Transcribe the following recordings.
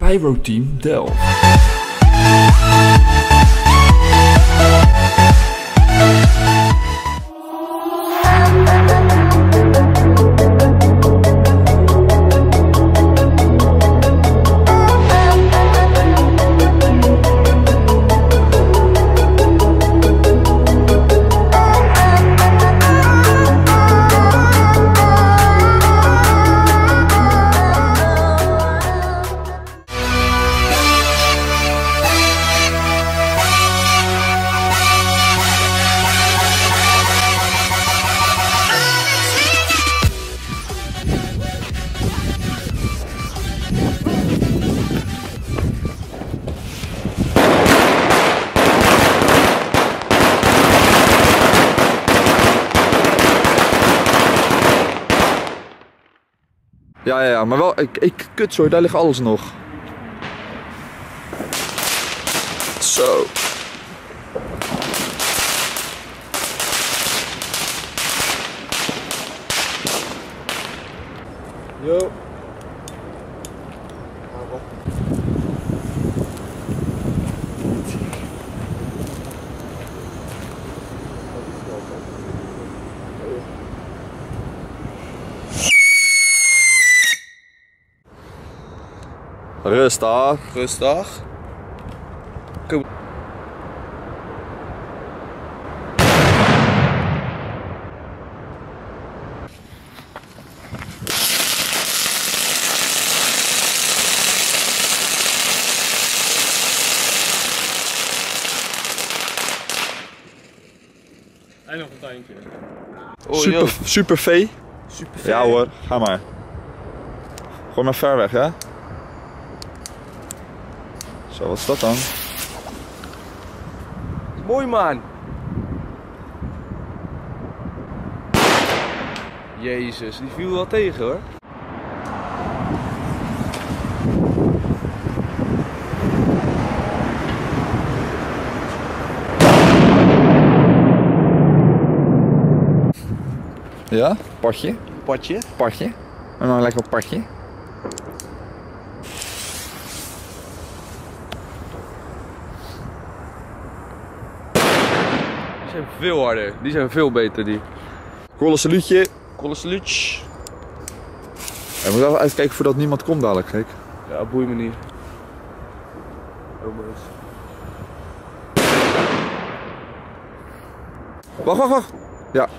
Pyroteam Delft. Ja, maar wel, kut zo, daar ligt alles nog. Zo. Yo. Rustig. Rustig. Kom. En nog een tuintje. Oh, super V. Super Ja hoor, ga maar. Gooi maar ver weg, hè? Zo, wat is dat dan? Mooi man. Jezus, die viel wel tegen hoor. Ja? Padje? Padje. Padje. En dan lekker padje. Die zijn veel harder. Die zijn veel beter die. Kolle saluutje. Kolle saluutje. Je moet wel uitkijken voordat niemand komt dadelijk, gek. Ja, boeit me niet. Oh, Wacht. Ja.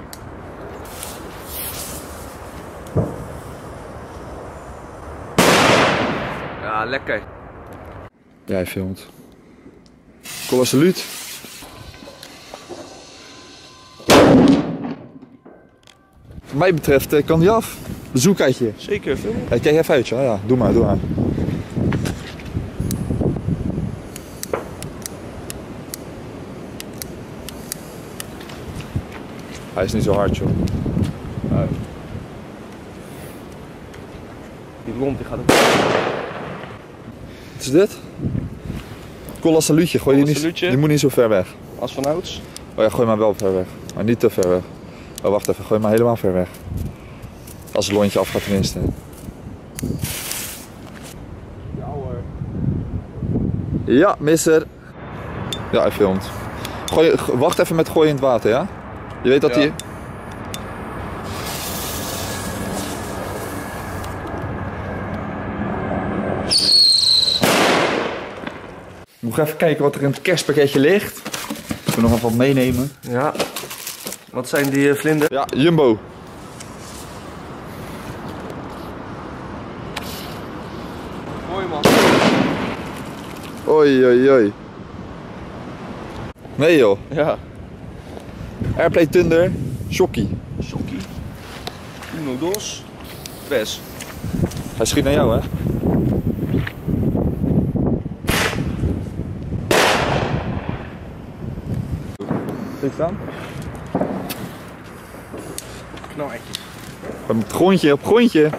Ja, lekker. Jij filmt. Kolle saluut. Wat mij betreft kan die af. Bezoekuitje. Zeker, film. Kijk even uit, ja. Doe maar. Hij is niet zo hard, joh. Die lont die gaat ook. Wat is dit? Kolla saluutje. Gooi die niet. Saluutje. Die moet niet zo ver weg. Als vanouds. Oh ja, gooi maar wel ver weg. Maar niet te ver weg. Oh, wacht even. Gooi maar helemaal ver weg. Als het lontje afgaat tenminste. Ja hoor. Ja, misser. Ja, hij filmt. Wacht even met gooien in het water, ja? Je weet dat hij... Ik moet even kijken wat er in het kerstpakketje ligt. Ik wil nog even wat meenemen. Ja. Wat zijn die vlinders? Ja, Jumbo. Mooi man. Oei. Nee joh. Ja. Airplay Thunder. Shocky. Shocky. Uno dos. Bes. Hij schiet naar jou, hè? Kijk staan. Knalletjes. Op het grondje,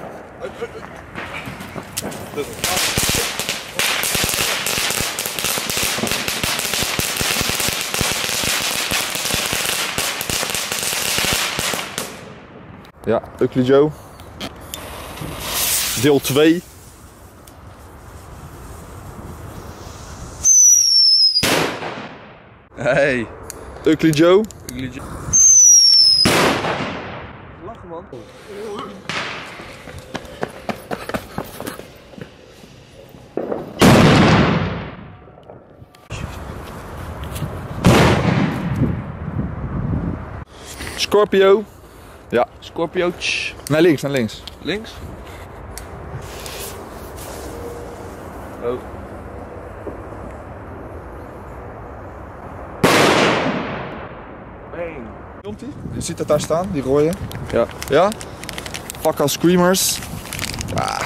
Ja, Ugly Joe. Deel 2. Hey. Ugly Joe. Lachen man. Scorpio. Ja. Scorpio. Naar links, naar links. Links. Oh. Bang. Komt ie? Je ziet het daar staan, die rode. Ja. Ja? Fuck als screamers. Ah.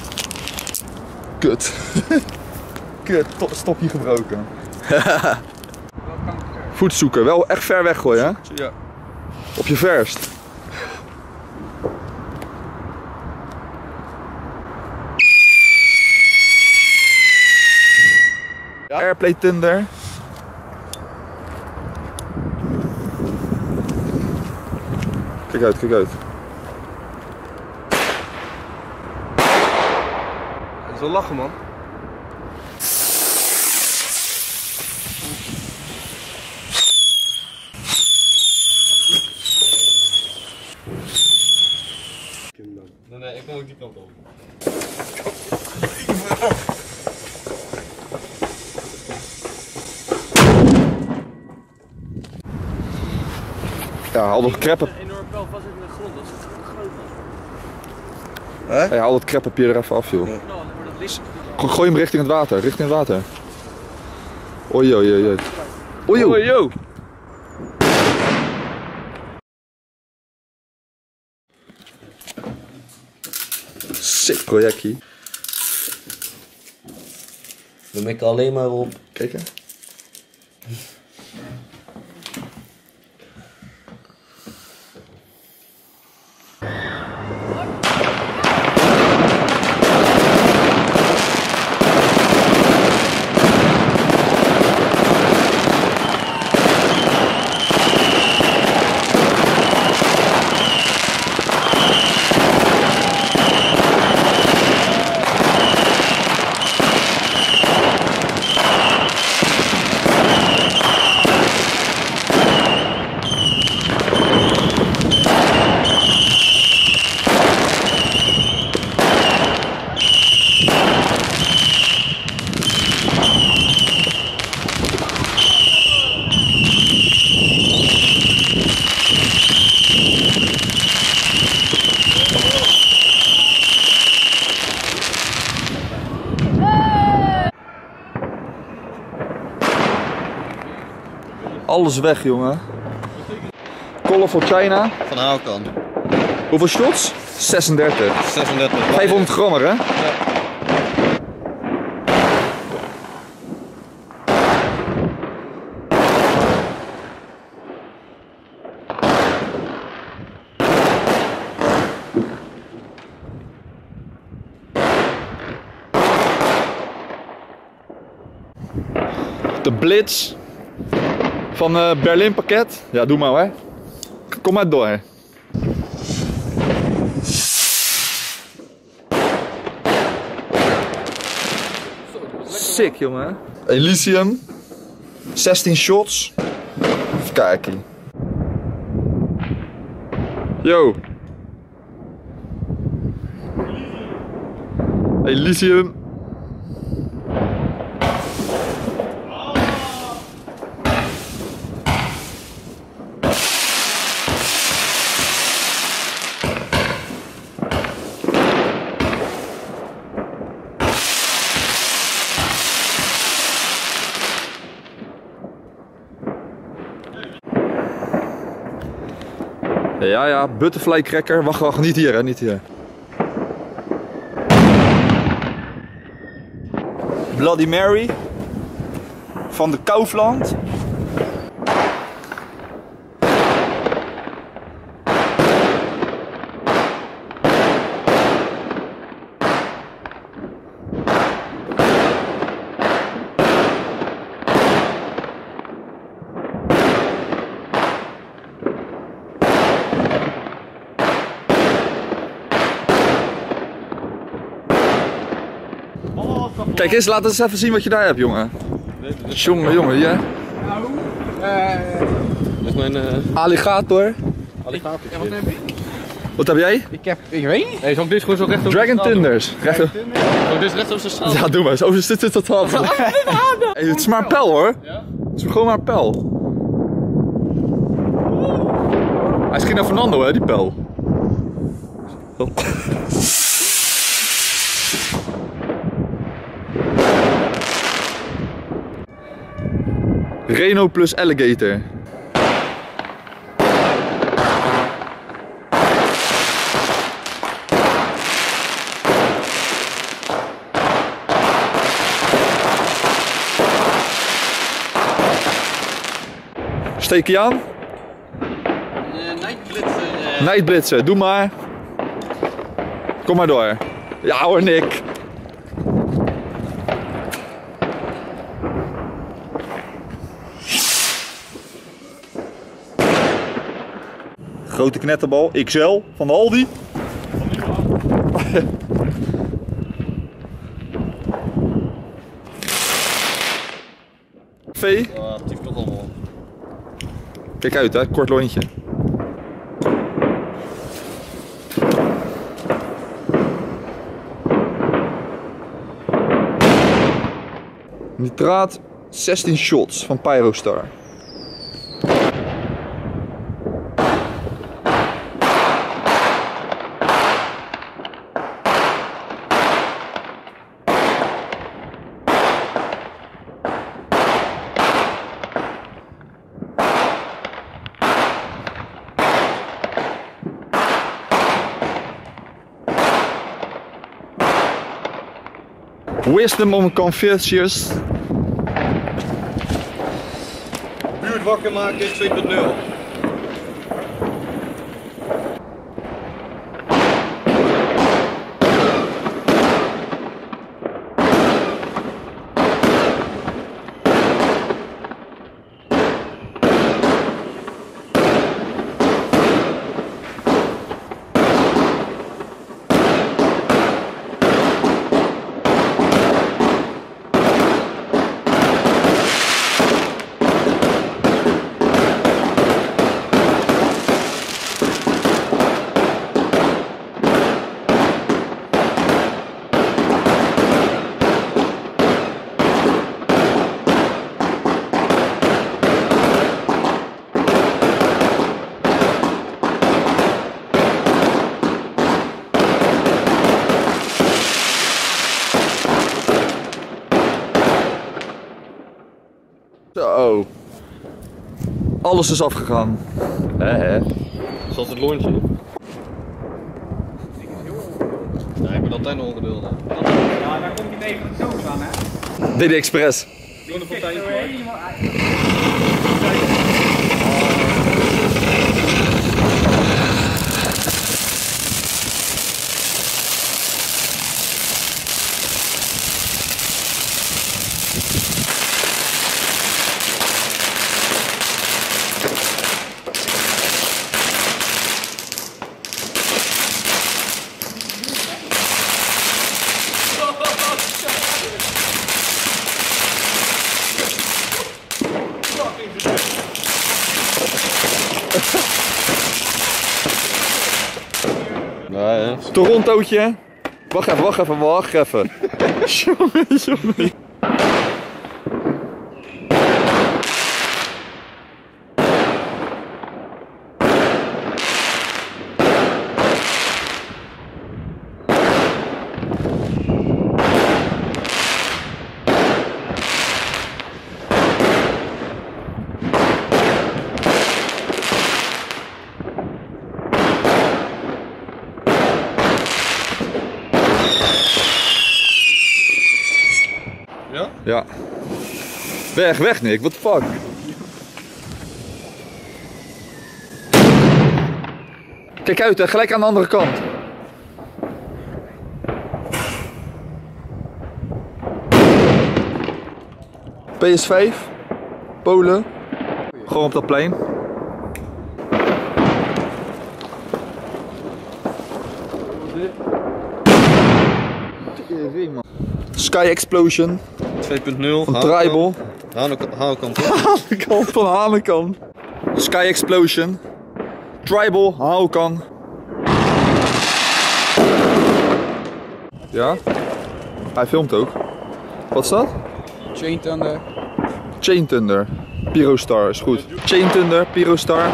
Kut. Kut, stopje gebroken. Voet zoeken, wel echt ver weggooien hè? Ja. Op je verst. Ja. Airplay Thunder. Kijk uit, kijk uit. Dat is wel lachen man. Nee, ik kom ook die kant op. Ja, haal dat kreppen. Een enorm pijl vast in de grond, dat is groot man. Hè? Ja, haal dat kreppapier er even af joh. Nou, dan wordt het licht. Gooi hem richting het water, richting het water. Oei oei oei oei. Oei oei. yo. Sick projectje. Dan mik ik alleen maar op. Kijk hè. Alles weg, jongen. Colorful China. Van Houkan. Hoeveel shots? 36. 36. 500 grammer, hè? De Blitz van Berlin pakket. Ja, doe maar hè. Kom maar door. Sick jongen. Elysium. 16 shots. Even kijken. Yo. Elysium. Ja, ja, butterfly cracker. Wacht, wacht, niet hier, hè, niet hier. Bloody Mary van de Kaufland. Kijk eens, laat eens even zien wat je daar hebt, jongen. Jongen, jongen, ja. Dat is mijn Alligator. alligator. Ja, wat heb je? Wat heb jij? Ik weet niet. Nee, zal ik dit gewoon zo recht over Dragon Thunders. Recht Zal ik dit recht over zijn straat? Ja, doe maar eens. Over zit het al. Hey, het is maar een pijl hoor. Ja? Het is gewoon maar een pijl. Hij schiet naar Fernando hè, die pijl. Oh. Reno plus Alligator. Steek je aan? Nightblitzer. Nightblitzer, doe maar. Kom maar door. Ja hoor, Nick. Grote knetterbal, XL van de Aldi. V. Ja, het heeft toch allemaal. Kijk uit hè, kort lontje. Nitraat 16 shots van Pyrostar. Wisdom om Confucius. Buurt wakker maken 2.0. Zo. Alles is afgegaan. Hè. Zoals het lontje. Ja, ik ben altijd nog ongeduldig. Ja, daar komt je tegen de doos aan, hè? DD Express. Doe een fontein. Helemaal uit. Nee, Torontootje. Wacht even. Jongen. Ja? Ja. Weg Nick, what the fuck? Kijk uit hè, gelijk aan de andere kant. PS5, Polen, gewoon op dat plein. Sky Explosion van 2.0. van Tribal. Hanekamp. Hanekamp van Hanekamp. Sky Explosion. Tribal, Hanekamp. Ja? Hij filmt ook. Wat is dat? Chain Thunder. Chain Thunder. Pyrostar is goed. Chain Thunder, Pyrostar.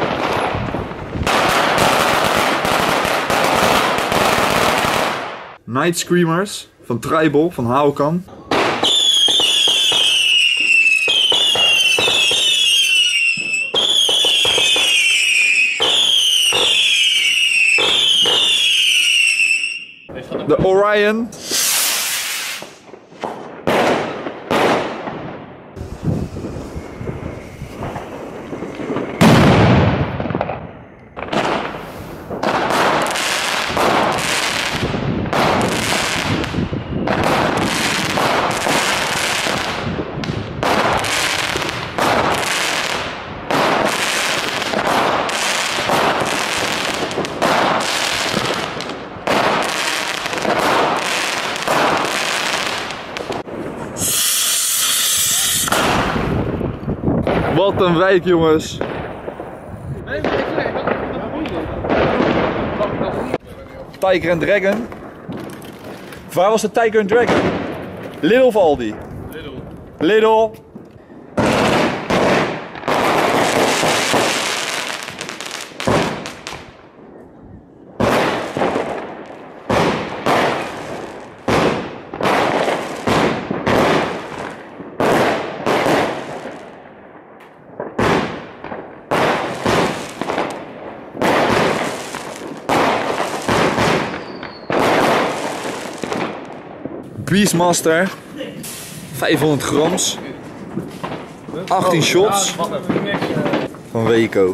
Night Screamers van Tribal, van Hanekamp. De Orion. Wat een wijk, jongens. Tiger and Dragon. Waar was de Tiger and Dragon? Lidl of Aldi? Lidl. Lidl. Beastmaster, 500 grams, 18 shots van Weco.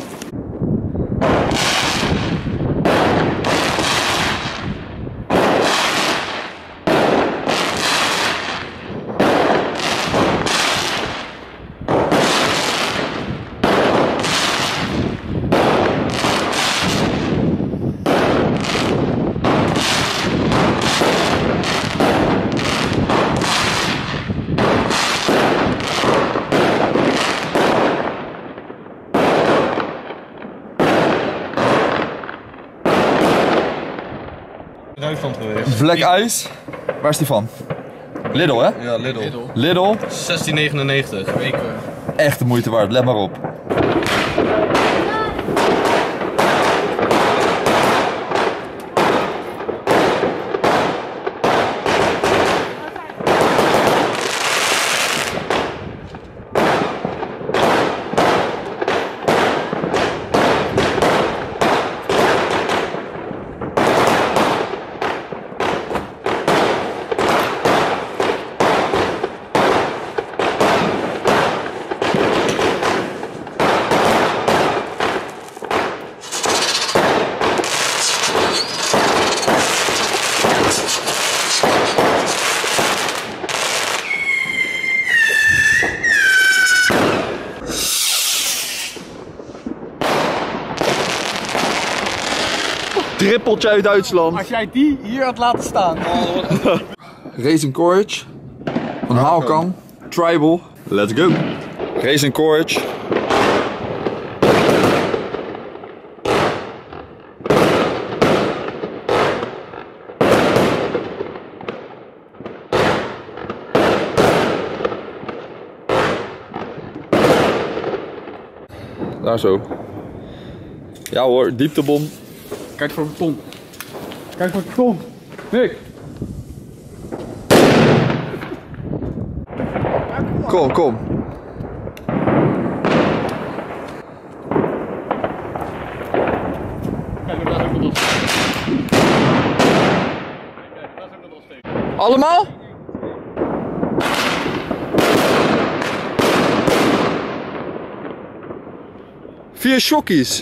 Duitsland geweest. Black Ice, waar is die van? Lidl, hè? Ja, Lidl. Lidl, 16,99. Weken. echt de moeite waard, let maar op. Trippeltje uit Duitsland. Als jij die hier had laten staan. Racing Courage van Hanekamp. Tribal. Let's go. Racing Courage. Daar zo. Ja hoor, dieptebom. Kijk voor een ton. Kijk voor een ton. Nick. Kom, kom. Kijk, daar is ook nog steeds. Kijk, daar is ook nog steeds. Allemaal? Vier shockies.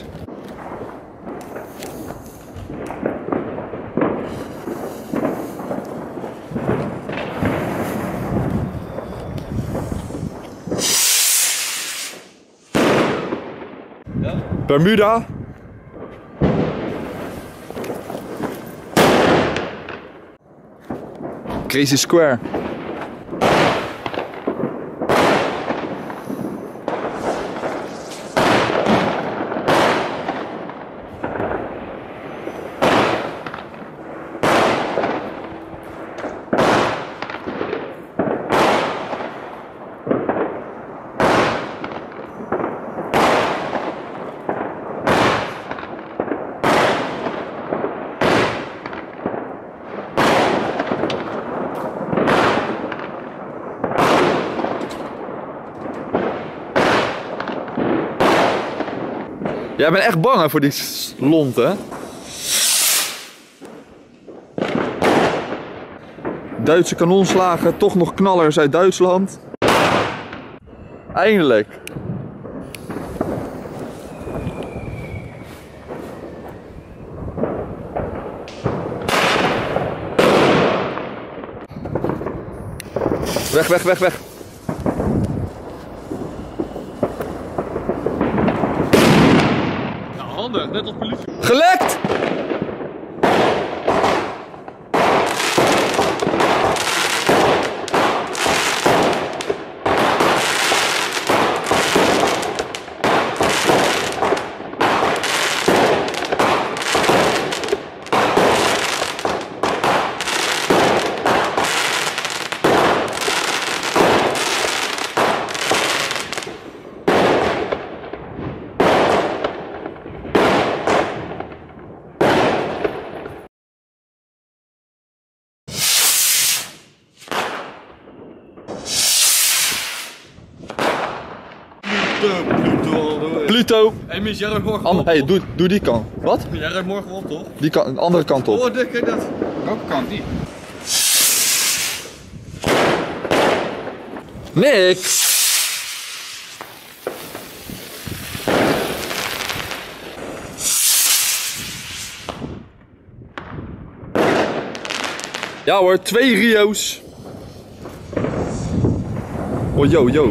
Bermuda. Crazy Square. Jij bent echt bang hè, voor die lont, hè? Duitse kanonslagen, toch nog knallers uit Duitsland. Eindelijk. Weg, weg, weg, weg. Nou, handig, net als politie. Gelekt! Pluto! Hé Mies, jij rijdt morgen op. Hey, doe die kant. Wat? Jij rijdt morgen op, toch? Die kant, de andere kant op. Oh, kijk dat. Welke kant? Die. Niks! Ja hoor, 2 Rio's. Oh, yo, yo.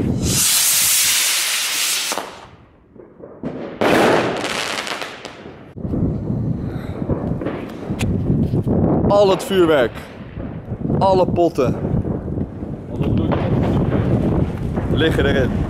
Al het vuurwerk. Alle potten. Liggen erin.